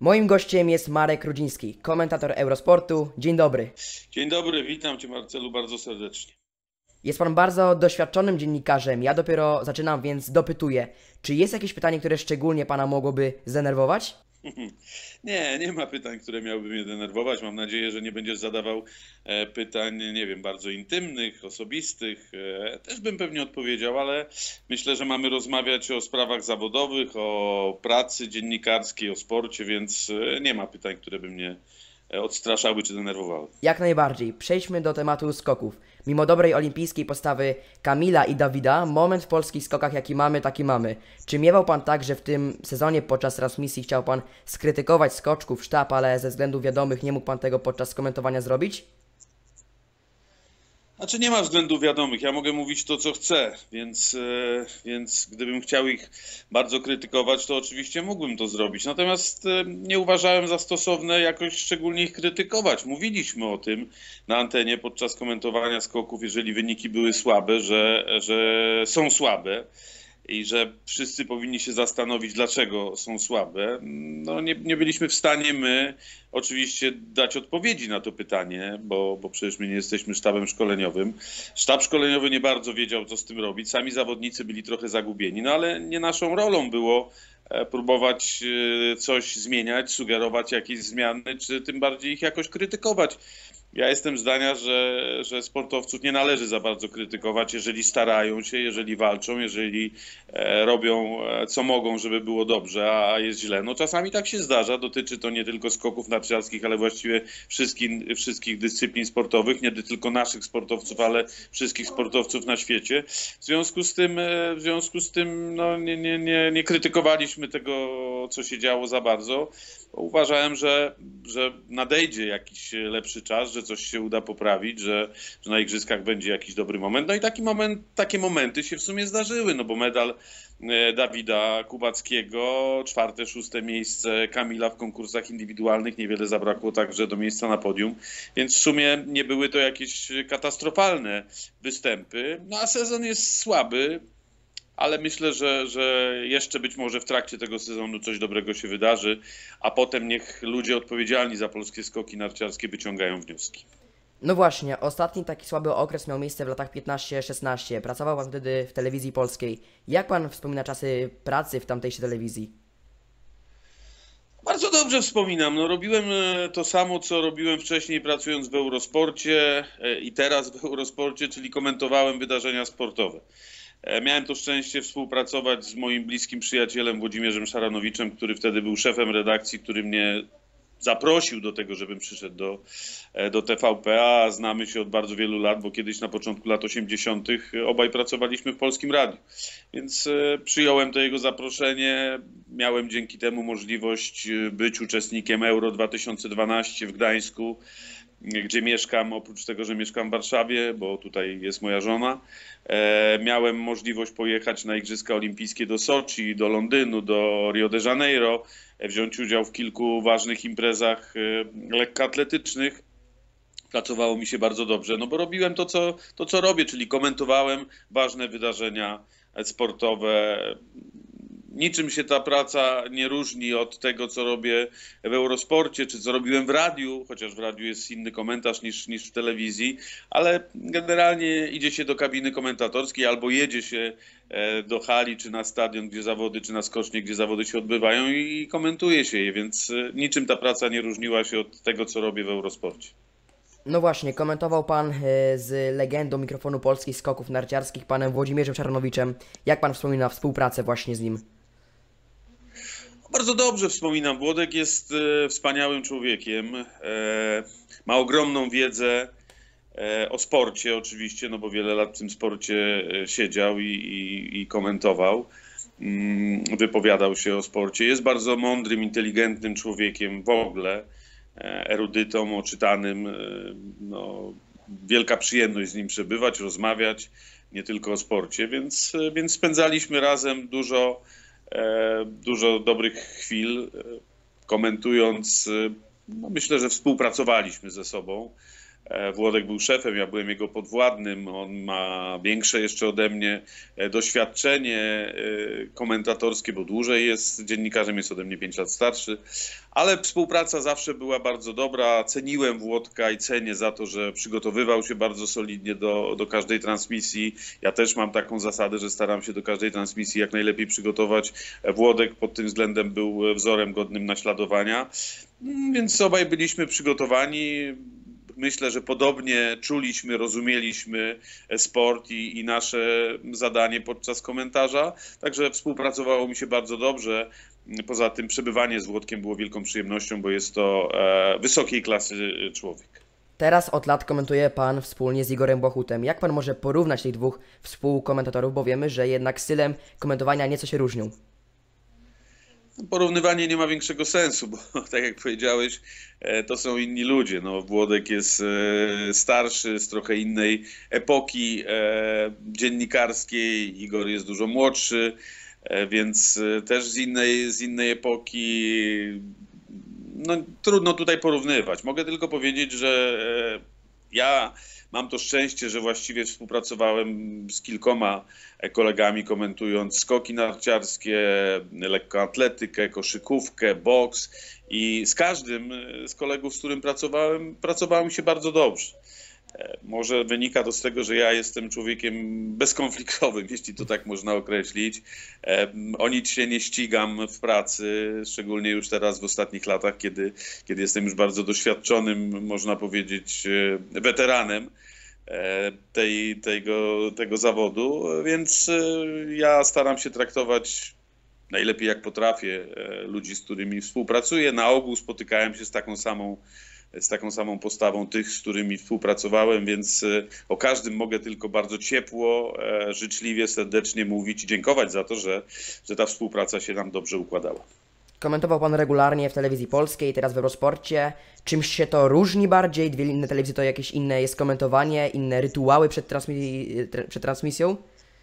Moim gościem jest Marek Rudziński, komentator Eurosportu. Dzień dobry. Dzień dobry, witam Cię Marcelu bardzo serdecznie. Jest pan bardzo doświadczonym dziennikarzem. Ja dopiero zaczynam, więc dopytuję. Czy jest jakieś pytanie, które szczególnie pana mogłoby zdenerwować? Nie, nie ma pytań, które miałyby mnie denerwować. Mam nadzieję, że nie będziesz zadawał pytań, nie wiem, bardzo intymnych, osobistych. Też bym pewnie odpowiedział, ale myślę, że mamy rozmawiać o sprawach zawodowych, o pracy dziennikarskiej, o sporcie, więc nie ma pytań, które by mnie odstraszały czy denerwowały. Jak najbardziej. Przejdźmy do tematu skoków. Mimo dobrej olimpijskiej postawy Kamila i Dawida, moment w polskich skokach jaki mamy, taki mamy. Czy miewał pan tak, że w tym sezonie podczas transmisji chciał pan skrytykować skoczków, sztab, ale ze względów wiadomych nie mógł pan tego podczas komentowania zrobić? Znaczy nie ma względów wiadomych, ja mogę mówić to, co chcę, więc gdybym chciał ich bardzo krytykować, to oczywiście mógłbym to zrobić. Natomiast nie uważałem za stosowne jakoś szczególnie ich krytykować. Mówiliśmy o tym na antenie podczas komentowania skoków, jeżeli wyniki były słabe, że są słabe i że wszyscy powinni się zastanowić, dlaczego są słabe. No nie byliśmy w stanie my oczywiście dać odpowiedzi na to pytanie, bo przecież my nie jesteśmy sztabem szkoleniowym. Sztab szkoleniowy nie bardzo wiedział, co z tym robić. Sami zawodnicy byli trochę zagubieni, no ale nie naszą rolą było próbować coś zmieniać, sugerować jakieś zmiany, czy tym bardziej ich jakoś krytykować. Ja jestem zdania, że sportowców nie należy za bardzo krytykować, jeżeli starają się, jeżeli walczą, jeżeli robią co mogą, żeby było dobrze, a jest źle. No czasami tak się zdarza, dotyczy to nie tylko skoków narciarskich, ale właściwie wszystkich dyscyplin sportowych, nie tylko naszych sportowców, ale wszystkich sportowców na świecie. W związku z tym no, nie krytykowaliśmy tego, co się działo za bardzo. Uważałem, że nadejdzie jakiś lepszy czas, że coś się uda poprawić, że na igrzyskach będzie jakiś dobry moment. No i takie momenty się w sumie zdarzyły, no bo medal Dawida Kubackiego, czwarte, szóste miejsce Kamila w konkursach indywidualnych, niewiele zabrakło także do miejsca na podium, więc w sumie nie były to jakieś katastrofalne występy. No a sezon jest słaby, ale myślę, że jeszcze być może w trakcie tego sezonu coś dobrego się wydarzy, a potem niech ludzie odpowiedzialni za polskie skoki narciarskie wyciągają wnioski. No właśnie, ostatni taki słaby okres miał miejsce w latach 15-16. Pracował pan wtedy w telewizji polskiej. Jak pan wspomina czasy pracy w tamtejszej telewizji? Bardzo dobrze wspominam. No, robiłem to samo, co robiłem wcześniej, pracując w Eurosporcie i teraz w Eurosporcie, czyli komentowałem wydarzenia sportowe. Miałem to szczęście współpracować z moim bliskim przyjacielem Włodzimierzem Szaranowiczem, który wtedy był szefem redakcji, który mnie zaprosił do tego, żebym przyszedł do TVP-a. Znamy się od bardzo wielu lat, bo kiedyś na początku lat 80. obaj pracowaliśmy w Polskim Radiu. Więc przyjąłem to jego zaproszenie. Miałem dzięki temu możliwość być uczestnikiem Euro 2012 w Gdańsku, gdzie mieszkam, oprócz tego, że mieszkam w Warszawie, bo tutaj jest moja żona. Miałem możliwość pojechać na Igrzyska Olimpijskie do Soczi, do Londynu, do Rio de Janeiro, wziąć udział w kilku ważnych imprezach lekkoatletycznych. Pracowało mi się bardzo dobrze, no bo robiłem to, co robię, czyli komentowałem ważne wydarzenia sportowe. Niczym się ta praca nie różni od tego, co robię w Eurosporcie, czy co robiłem w radiu, chociaż w radiu jest inny komentarz niż w telewizji, ale generalnie idzie się do kabiny komentatorskiej albo jedzie się do hali, czy na stadion, gdzie zawody, czy na skocznie, gdzie zawody się odbywają i komentuje się je, więc niczym ta praca nie różniła się od tego, co robię w Eurosporcie. No właśnie, komentował pan z legendą mikrofonu polskich skoków narciarskich, panem Włodzimierzem Czarnowiczem. Jak pan wspomina współpracę właśnie z nim? Bardzo dobrze wspominam. Włodek jest wspaniałym człowiekiem. Ma ogromną wiedzę o sporcie oczywiście, no bo wiele lat w tym sporcie siedział i komentował. Wypowiadał się o sporcie. Jest bardzo mądrym, inteligentnym człowiekiem w ogóle, erudytą, oczytanym. No, wielka przyjemność z nim przebywać, rozmawiać, nie tylko o sporcie, więc spędzaliśmy razem dużo dobrych chwil, komentując. No myślę, że współpracowaliśmy ze sobą. Włodek był szefem, ja byłem jego podwładnym, on ma większe jeszcze ode mnie doświadczenie komentatorskie, bo dłużej jest dziennikarzem, jest ode mnie 5 lat starszy, ale współpraca zawsze była bardzo dobra. Ceniłem Włodka i cenię za to, że przygotowywał się bardzo solidnie do każdej transmisji. Ja też mam taką zasadę, że staram się do każdej transmisji jak najlepiej przygotować. Włodek pod tym względem był wzorem godnym naśladowania, więc obaj byliśmy przygotowani. Myślę, że podobnie czuliśmy, rozumieliśmy sport i nasze zadanie podczas komentarza, także współpracowało mi się bardzo dobrze. Poza tym przebywanie z Włodkiem było wielką przyjemnością, bo jest to wysokiej klasy człowiek. Teraz od lat komentuje pan wspólnie z Igorem Bochutem. Jak pan może porównać tych dwóch współkomentatorów, bo wiemy, że jednak stylem komentowania nieco się różnią? Porównywanie nie ma większego sensu, bo tak jak powiedziałeś, to są inni ludzie. No, Włodek jest starszy, z trochę innej epoki dziennikarskiej, Igor jest dużo młodszy, więc też z innej epoki. No, trudno tutaj porównywać. Mogę tylko powiedzieć, że ja mam to szczęście, że właściwie współpracowałem z kilkoma kolegami, komentując skoki narciarskie, lekkoatletykę, koszykówkę, boks i z każdym z kolegów, z którym pracowałem się bardzo dobrze. Może wynika to z tego, że ja jestem człowiekiem bezkonfliktowym, jeśli to tak można określić. O nic się nie ścigam w pracy, szczególnie już teraz w ostatnich latach, kiedy jestem już bardzo doświadczonym, można powiedzieć, weteranem tego zawodu, więc ja staram się traktować najlepiej jak potrafię ludzi, z którymi współpracuję. Na ogół spotykałem się z taką samą postawą tych, z którymi współpracowałem, więc o każdym mogę tylko bardzo ciepło, życzliwie, serdecznie mówić i dziękować za to, że ta współpraca się nam dobrze układała. Komentował pan regularnie w telewizji polskiej, teraz w Eurosporcie. Czymś się to różni bardziej? Dwie inne telewizje to jakieś inne jest komentowanie, inne rytuały przed transmisją?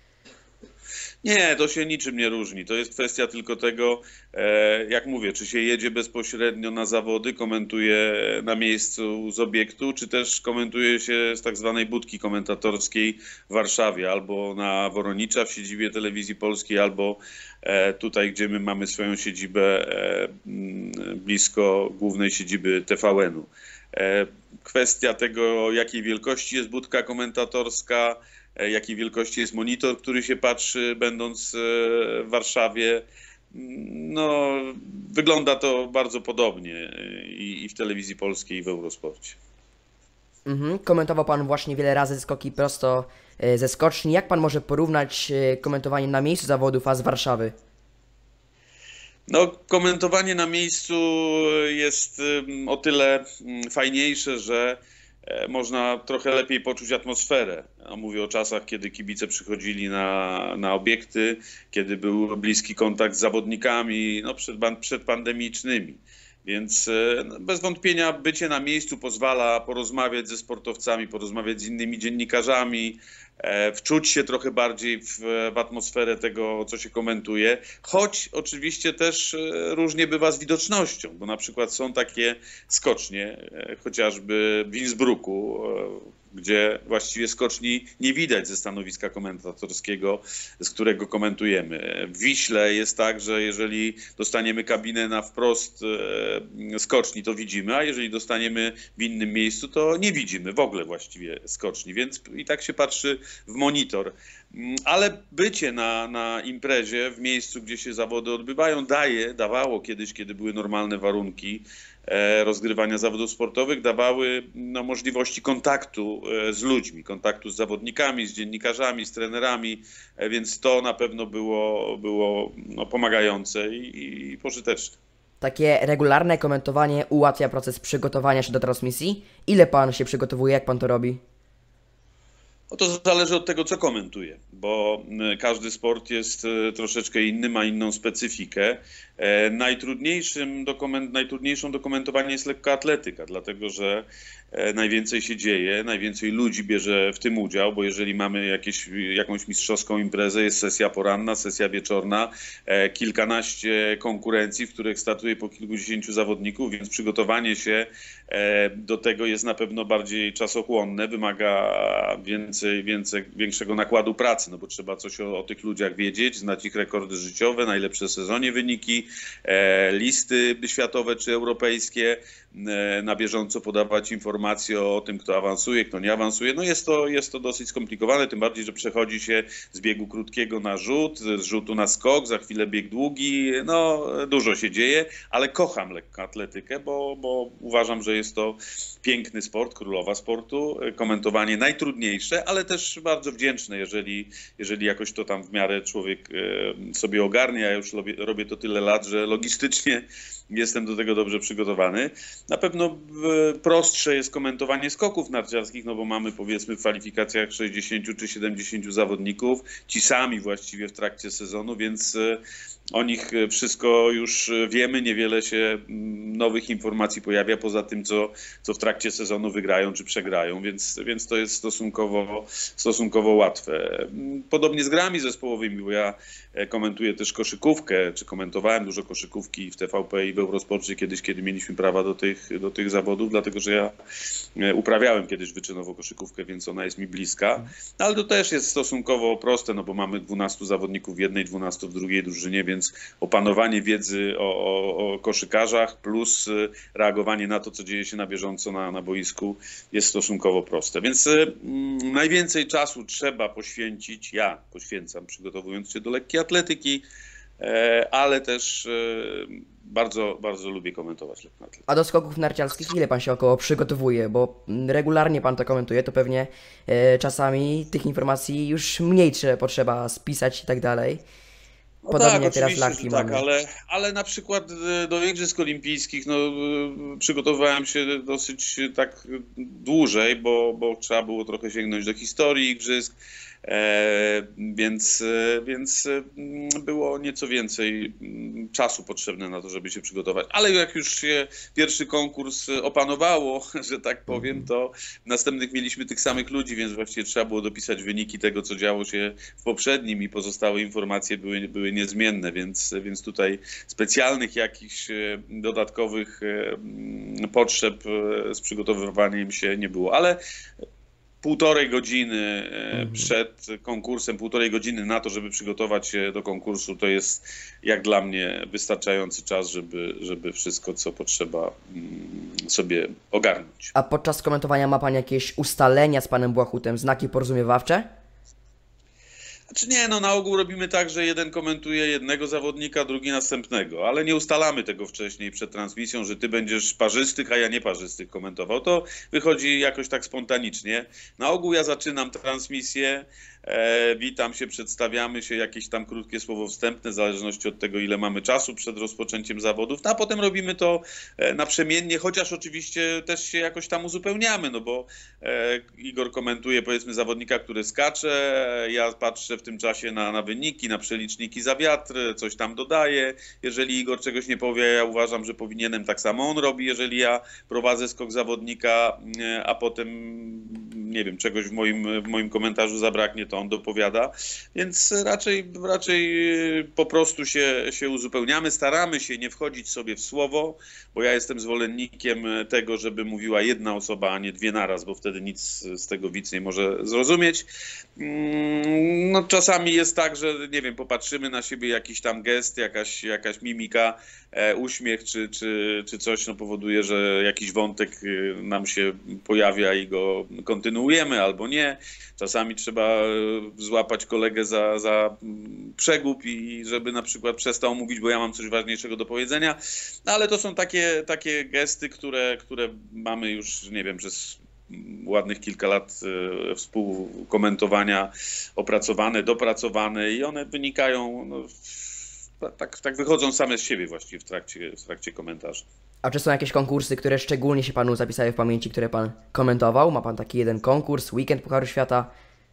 Nie, to się niczym nie różni. To jest kwestia tylko tego, jak mówię, czy się jedzie bezpośrednio na zawody, komentuje na miejscu z obiektu, czy też komentuje się z tak zwanej budki komentatorskiej w Warszawie, albo na Woronicza w siedzibie Telewizji Polskiej, albo tutaj, gdzie my mamy swoją siedzibę blisko głównej siedziby TVN-u. Kwestia tego, jakiej wielkości jest budka komentatorska, jakiej wielkości jest monitor, który się patrzy, będąc w Warszawie. No, wygląda to bardzo podobnie i w Telewizji Polskiej, i w Eurosporcie. Komentował pan właśnie wiele razy skoki prosto ze skoczni. Jak pan może porównać komentowanie na miejscu zawodów, a z Warszawy? No, komentowanie na miejscu jest o tyle fajniejsze, że można trochę lepiej poczuć atmosferę. Mówię o czasach, kiedy kibice przychodzili na obiekty, kiedy był bliski kontakt z zawodnikami, no, przedpandemicznymi. Więc bez wątpienia bycie na miejscu pozwala porozmawiać ze sportowcami, porozmawiać z innymi dziennikarzami, wczuć się trochę bardziej w atmosferę tego, co się komentuje, choć oczywiście też różnie bywa z widocznością, bo na przykład są takie skocznie, chociażby w Innsbrucku, gdzie właściwie skoczni nie widać ze stanowiska komentatorskiego, z którego komentujemy. W Wiśle jest tak, że jeżeli dostaniemy kabinę na wprost skoczni, to widzimy, a jeżeli dostaniemy w innym miejscu, to nie widzimy w ogóle właściwie skoczni, więc i tak się patrzy w monitor. Ale bycie na imprezie, w miejscu, gdzie się zawody odbywają, dawało kiedyś, kiedy były normalne warunki rozgrywania zawodów sportowych, dawały możliwości kontaktu z ludźmi, kontaktu z zawodnikami, z dziennikarzami, z trenerami, więc to na pewno było pomagające i pożyteczne. Takie regularne komentowanie ułatwia proces przygotowania się do transmisji? Ile pan się przygotowuje, jak pan to robi? No to zależy od tego, co komentuje, bo każdy sport jest troszeczkę inny, ma inną specyfikę. Najtrudniejszą do komentowania jest lekkoatletyka, dlatego że najwięcej się dzieje, najwięcej ludzi bierze w tym udział, bo jeżeli mamy jakąś mistrzowską imprezę, jest sesja poranna, sesja wieczorna, kilkanaście konkurencji, w których startuje po kilkudziesięciu zawodników, więc przygotowanie się do tego jest na pewno bardziej czasochłonne, wymaga większego nakładu pracy, no bo trzeba coś o tych ludziach wiedzieć, znać ich rekordy życiowe, najlepsze w sezonie wyniki, listy światowe czy europejskie, na bieżąco podawać informacje o tym, kto awansuje, kto nie awansuje. No jest to dosyć skomplikowane, tym bardziej, że przechodzi się z biegu krótkiego na rzut, z rzutu na skok, za chwilę bieg długi, no dużo się dzieje, ale kocham lekkoatletykę, bo uważam, że jest to piękny sport, królowa sportu, komentowanie najtrudniejsze, ale też bardzo wdzięczne, jeżeli jakoś to tam w miarę człowiek sobie ogarnia. Ja już robię to tyle lat, że logistycznie jestem do tego dobrze przygotowany. Na pewno prostsze jest komentowanie skoków narciarskich, no bo mamy powiedzmy w kwalifikacjach 60 czy 70 zawodników, ci sami właściwie w trakcie sezonu, więc o nich wszystko już wiemy, niewiele się nowych informacji pojawia poza tym, co w trakcie sezonu wygrają czy przegrają, więc to jest stosunkowo łatwe. Podobnie z grami zespołowymi, bo ja komentuję też koszykówkę, czy komentowałem dużo koszykówki w TVP i w Eurosporcie kiedyś, kiedy mieliśmy prawa do tych zawodów, dlatego że ja uprawiałem kiedyś wyczynowo koszykówkę, więc ona jest mi bliska, ale to też jest stosunkowo proste, no bo mamy 12 zawodników w jednej, 12 w drugiej drużynie, więc opanowanie wiedzy o koszykarzach plus reagowanie na to, co dzieje się na bieżąco na boisku jest stosunkowo proste. Więc najwięcej czasu trzeba poświęcić, ja poświęcam, przygotowując się do lekkiej atletyki, ale też bardzo, bardzo lubię komentować lekką atletykę. A do skoków narciarskich ile pan się około przygotowuje? Bo regularnie pan to komentuje, to pewnie czasami tych informacji już mniej potrzeba spisać i tak dalej. No Podobnie tak, jak teraz oczywiście, laki że tak, mamy. ale na przykład do Igrzysk Olimpijskich no, przygotowywałem się dosyć tak dłużej, bo trzeba było trochę sięgnąć do historii Igrzysk, więc było nieco więcej czasu potrzebne na to, żeby się przygotować. Ale jak już się pierwszy konkurs opanowało, że tak powiem, to następnych mieliśmy tych samych ludzi, więc właściwie trzeba było dopisać wyniki tego, co działo się w poprzednim i pozostałe informacje były niezmienne, więc tutaj specjalnych jakichś dodatkowych potrzeb z przygotowywaniem się nie było. Ale półtorej godziny przed konkursem, półtorej godziny na to, żeby przygotować się do konkursu, to jest jak dla mnie wystarczający czas, żeby wszystko, co potrzeba, sobie ogarnąć. A podczas komentowania ma pan jakieś ustalenia z panem Błachutem, znaki porozumiewawcze? Znaczy nie, no na ogół robimy tak, że jeden komentuje jednego zawodnika, drugi następnego, ale nie ustalamy tego wcześniej przed transmisją, że ty będziesz parzystych, a ja nie parzystych komentował. To wychodzi jakoś tak spontanicznie. Na ogół ja zaczynam transmisję, witam się, przedstawiamy się, jakieś tam krótkie słowo wstępne, w zależności od tego, ile mamy czasu przed rozpoczęciem zawodów, no a potem robimy to naprzemiennie, chociaż oczywiście też się jakoś tam uzupełniamy, no bo Igor komentuje powiedzmy zawodnika, który skacze, ja patrzę w tym czasie na wyniki, na przeliczniki za wiatr, coś tam dodaję. Jeżeli Igor czegoś nie powie, ja uważam, że powinienem, tak samo on robi, jeżeli ja prowadzę skok zawodnika, a potem nie wiem, czegoś w moim komentarzu zabraknie, to on dopowiada, więc raczej po prostu się uzupełniamy, staramy się nie wchodzić sobie w słowo, bo ja jestem zwolennikiem tego, żeby mówiła jedna osoba, a nie dwie naraz, bo wtedy nic z tego widz nie może zrozumieć. No czasami jest tak, że nie wiem, popatrzymy na siebie, jakiś tam gest, jakaś mimika, uśmiech czy coś no, powoduje, że jakiś wątek nam się pojawia i go kontynuujemy albo nie. Czasami trzeba złapać kolegę za przegub i żeby na przykład przestał mówić, bo ja mam coś ważniejszego do powiedzenia. No, ale to są takie gesty, które mamy już, nie wiem, przez ładnych kilka lat współkomentowania opracowane, dopracowane i one wynikają, no, tak wychodzą same z siebie właściwie w trakcie komentarzy. A czy są jakieś konkursy, które szczególnie się panu zapisały w pamięci, które pan komentował? Ma pan taki jeden konkurs, weekend Pucharu Świata?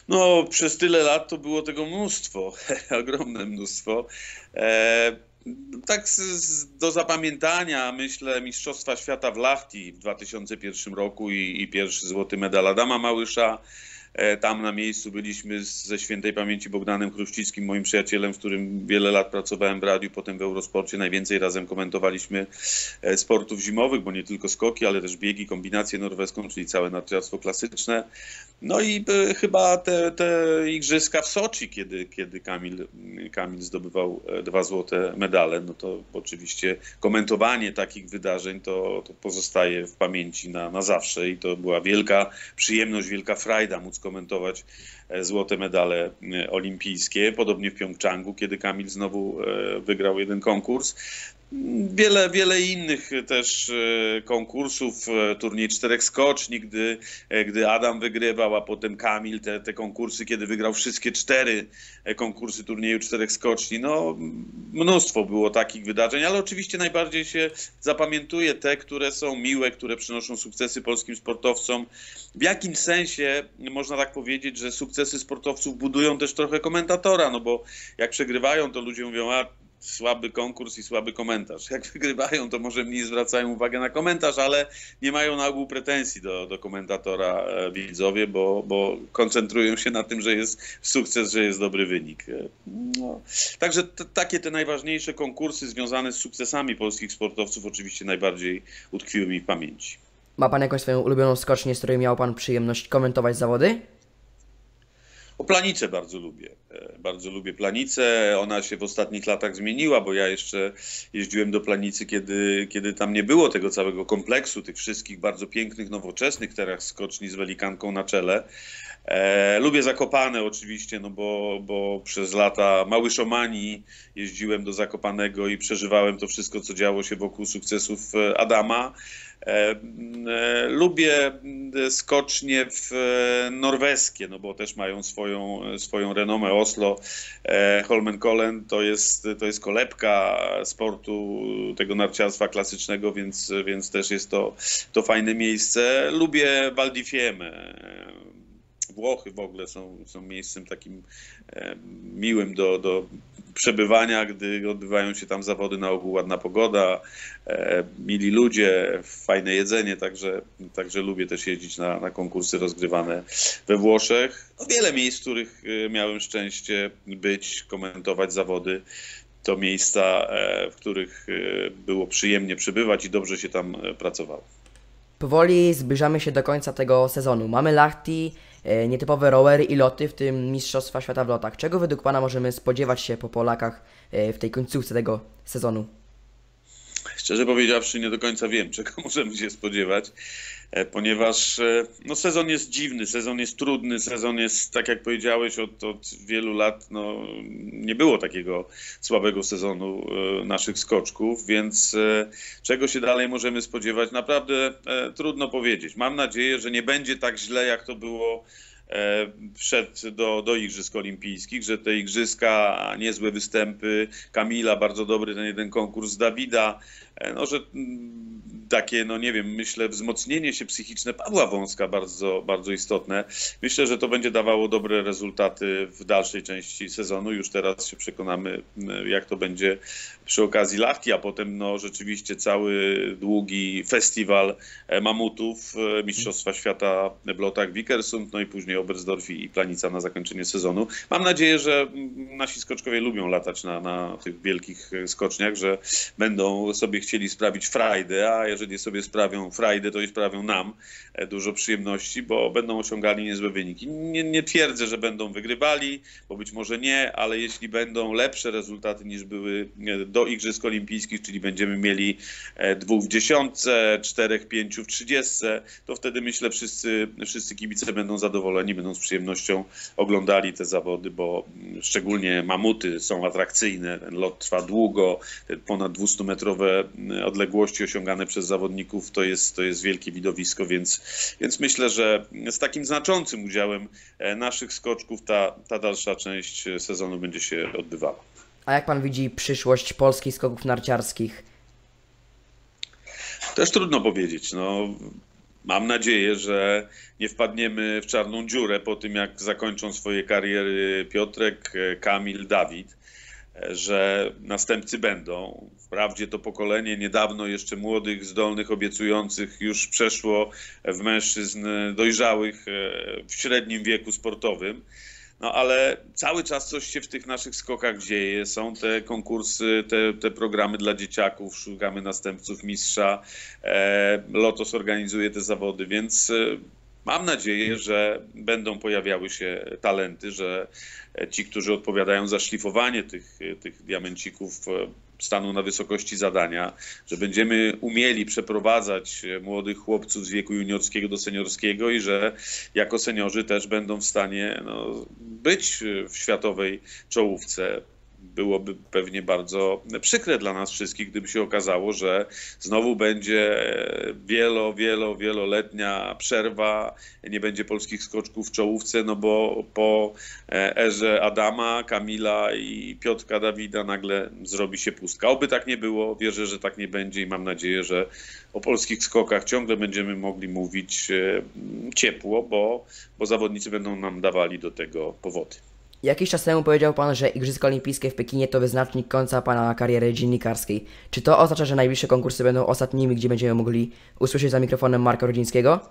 No, przez tyle lat to było tego mnóstwo, ogromne mnóstwo. E, tak do zapamiętania, myślę, Mistrzostwa Świata w Lahti w 2001 roku i pierwszy złoty medal Adama Małysza. Tam na miejscu byliśmy ze świętej pamięci Bogdanem Chruścickim, moim przyjacielem, z którym wiele lat pracowałem w radiu, potem w Eurosporcie. Najwięcej razem komentowaliśmy sportów zimowych, bo nie tylko skoki, ale też biegi, kombinację norweską, czyli całe narciarstwo klasyczne. No i chyba te igrzyska w Soczi, kiedy Kamil zdobywał 2 złote medale, no to oczywiście komentowanie takich wydarzeń to pozostaje w pamięci na zawsze i to była wielka przyjemność, wielka frajda móc komentować złote medale olimpijskie. Podobnie w Pjongczangu, kiedy Kamil znowu wygrał jeden konkurs. Wiele innych też konkursów, turniej 4 skoczni, gdy Adam wygrywał, a potem Kamil, te konkursy, kiedy wygrał wszystkie 4 konkursy turnieju 4 skoczni. No, mnóstwo było takich wydarzeń, ale oczywiście najbardziej się zapamiętuje te, które są miłe, które przynoszą sukcesy polskim sportowcom. W jakimś sensie można tak powiedzieć, że sukcesy sportowców budują też trochę komentatora, no bo jak przegrywają, to ludzie mówią, a słaby konkurs i słaby komentarz. Jak wygrywają, to może mniej zwracają uwagę na komentarz, ale nie mają na ogół pretensji do komentatora widzowie, bo koncentrują się na tym, że jest sukces, że jest dobry wynik. No. Także takie te najważniejsze konkursy związane z sukcesami polskich sportowców oczywiście najbardziej utkwiły mi w pamięci. Ma pan jakąś swoją ulubioną skocznię, z której miał pan przyjemność komentować zawody? O Planicę bardzo lubię. Bardzo lubię Planicę. Ona się w ostatnich latach zmieniła, bo ja jeszcze jeździłem do Planicy, kiedy tam nie było tego całego kompleksu, tych wszystkich bardzo pięknych, nowoczesnych teraz skoczni z welikanką na czele. Lubię Zakopane oczywiście, no bo przez lata małyszomanii jeździłem do Zakopanego i przeżywałem to wszystko, co działo się wokół sukcesów Adama. Lubię skocznie norweskie, no bo też mają swoją renomę. Oslo, Holmenkollen to jest kolebka sportu tego narciarstwa klasycznego, więc też jest to fajne miejsce. Lubię Val di Fiemme. Włochy w ogóle są miejscem takim miłym do przebywania, gdy odbywają się tam zawody, na ogół ładna pogoda, mili ludzie, fajne jedzenie, także lubię też jeździć na konkursy rozgrywane we Włoszech. No, wiele miejsc, w których miałem szczęście być, komentować zawody. To miejsca, w których było przyjemnie przebywać i dobrze się tam pracowało. Powoli zbliżamy się do końca tego sezonu. Mamy Lahti, nietypowe rowery i loty, w tym Mistrzostwa Świata w lotach. Czego według pana możemy spodziewać się po Polakach w tej końcówce tego sezonu? Szczerze powiedziawszy, nie do końca wiem, czego możemy się spodziewać, ponieważ no, sezon jest dziwny, sezon jest trudny, sezon jest, tak jak powiedziałeś, od wielu lat nie było takiego słabego sezonu naszych skoczków, więc czego się dalej możemy spodziewać, naprawdę trudno powiedzieć. Mam nadzieję, że nie będzie tak źle, jak to było wszedł do Igrzysk Olimpijskich, że te igrzyska, niezłe występy Kamila, bardzo dobry ten jeden konkurs Dawida, no że takie, no nie wiem, myślę, wzmocnienie się psychiczne Pawła Wąska bardzo istotne. Myślę, że to będzie dawało dobre rezultaty w dalszej części sezonu. Już teraz się przekonamy, jak to będzie przy okazji Lahti, a potem no rzeczywiście cały długi festiwal mamutów, Mistrzostwa Świata w lotach Vikersund, no i później Oberstdorf i Planica na zakończenie sezonu. Mam nadzieję, że nasi skoczkowie lubią latać na tych wielkich skoczniach, że będą sobie chcieli sprawić frajdę, a jeżeli sobie sprawią frajdę, to i sprawią nam dużo przyjemności, bo będą osiągali niezłe wyniki. Nie twierdzę, że będą wygrywali, bo być może nie, ale jeśli będą lepsze rezultaty niż były do Igrzysk Olimpijskich, czyli będziemy mieli 2 w dziesiątce, 4, 5 w 30, to wtedy myślę wszyscy kibice będą zadowoleni, będą z przyjemnością oglądali te zawody, bo szczególnie mamuty są atrakcyjne, ten lot trwa długo, te ponad 200-metrowe odległości osiągane przez zawodników to jest wielkie widowisko, więc myślę, że z takim znaczącym udziałem naszych skoczków ta dalsza część sezonu będzie się odbywała. A jak pan widzi przyszłość polskich skoków narciarskich? Też trudno powiedzieć. No, Mam nadzieję, że nie wpadniemy w czarną dziurę po tym, jak zakończą swoje kariery Piotrek, Kamil, Dawid, że następcy będą. Wprawdzie to pokolenie niedawno jeszcze młodych, zdolnych, obiecujących już przeszło w mężczyzn dojrzałych w średnim wieku sportowym. No ale cały czas coś się w tych naszych skokach dzieje. Są te konkursy, te programy dla dzieciaków, szukamy następców mistrza. Lotos organizuje te zawody, więc mam nadzieję, że będą pojawiały się talenty, że ci, którzy odpowiadają za szlifowanie tych diamencików, staną na wysokości zadania, że będziemy umieli przeprowadzać młodych chłopców z wieku juniorskiego do seniorskiego i że jako seniorzy też będą w stanie być w światowej czołówce. Byłoby pewnie bardzo przykre dla nas wszystkich, gdyby się okazało, że znowu będzie wieloletnia przerwa, nie będzie polskich skoczków w czołówce, no bo po erze Adama, Kamila i Piotrka Dawida nagle zrobi się pustka. Oby tak nie było, wierzę, że tak nie będzie i mam nadzieję, że o polskich skokach ciągle będziemy mogli mówić ciepło, bo zawodnicy będą nam dawali do tego powody. Jakiś czas temu powiedział pan, że Igrzyska Olimpijskie w Pekinie to wyznacznik końca pana kariery dziennikarskiej. Czy to oznacza, że najbliższe konkursy będą ostatnimi, gdzie będziemy mogli usłyszeć za mikrofonem Marka Rodzińskiego?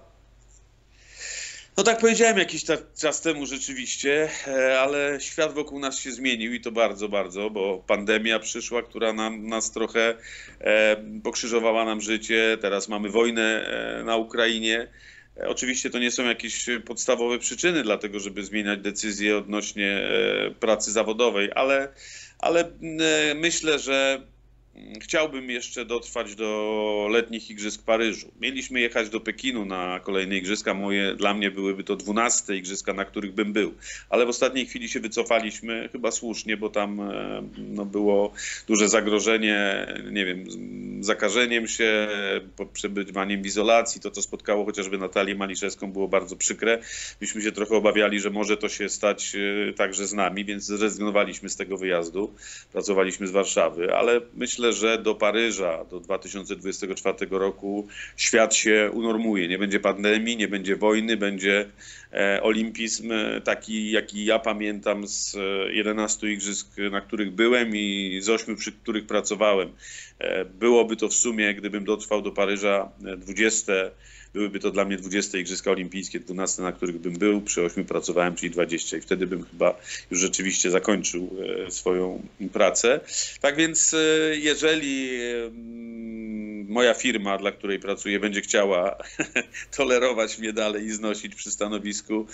No tak powiedziałem jakiś czas temu rzeczywiście, ale świat wokół nas się zmienił i to bardzo, bardzo, bo pandemia przyszła, która nas trochę pokrzyżowała nam życie. Teraz mamy wojnę na Ukrainie. Oczywiście to nie są jakieś podstawowe przyczyny dla tego, żeby zmieniać decyzje odnośnie pracy zawodowej, ale myślę, że chciałbym jeszcze dotrwać do letnich igrzysk w Paryżu. Mieliśmy jechać do Pekinu na kolejne igrzyska. Dla mnie byłyby to 12 igrzyska, na których bym był. Ale w ostatniej chwili się wycofaliśmy, chyba słusznie, bo tam było duże zagrożenie, nie wiem, zakażeniem się, przebywaniem w izolacji. To, co spotkało chociażby Natalię Maliszewską, było bardzo przykre. Myśmy się trochę obawiali, że może to się stać także z nami, więc zrezygnowaliśmy z tego wyjazdu. Pracowaliśmy z Warszawy, ale myślę, że do Paryża, do 2024 roku świat się unormuje. Nie będzie pandemii, nie będzie wojny, będzie olimpizm taki, jaki ja pamiętam z 11 igrzysk, na których byłem i z 8, przy których pracowałem. Byłoby to w sumie, gdybym dotrwał do Paryża 20, byłyby to dla mnie 20 Igrzyska Olimpijskie, 12, na których bym był, przy 8 pracowałem, czyli 20 i wtedy bym chyba już rzeczywiście zakończył swoją pracę. Tak więc jeżeli moja firma, dla której pracuję, będzie chciała tolerować mnie dalej i znosić przy stanowisku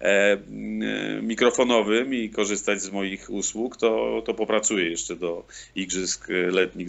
mikrofonowym i korzystać z moich usług, to popracuję jeszcze do Igrzysk Letnich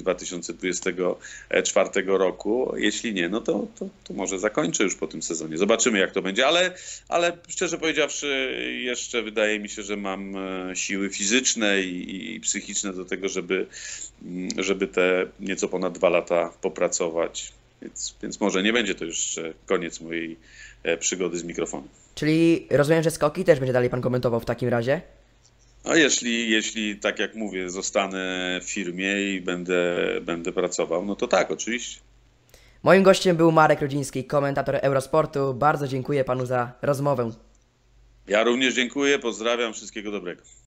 2024 roku. Jeśli nie, no to może zakończę już po tym sezonie. Zobaczymy, jak to będzie, ale szczerze powiedziawszy, jeszcze wydaje mi się, że mam siły fizyczne i psychiczne do tego, żeby te nieco ponad 2 lata popracować. Więc może nie będzie to już koniec mojej przygody z mikrofonem. Czyli rozumiem, że skoki też będzie dalej pan komentował w takim razie? A jeśli tak jak mówię, zostanę w firmie i będę pracował, no to tak, oczywiście. Moim gościem był Marek Rodziński, komentator Eurosportu. Bardzo dziękuję panu za rozmowę. Ja również dziękuję, pozdrawiam, wszystkiego dobrego.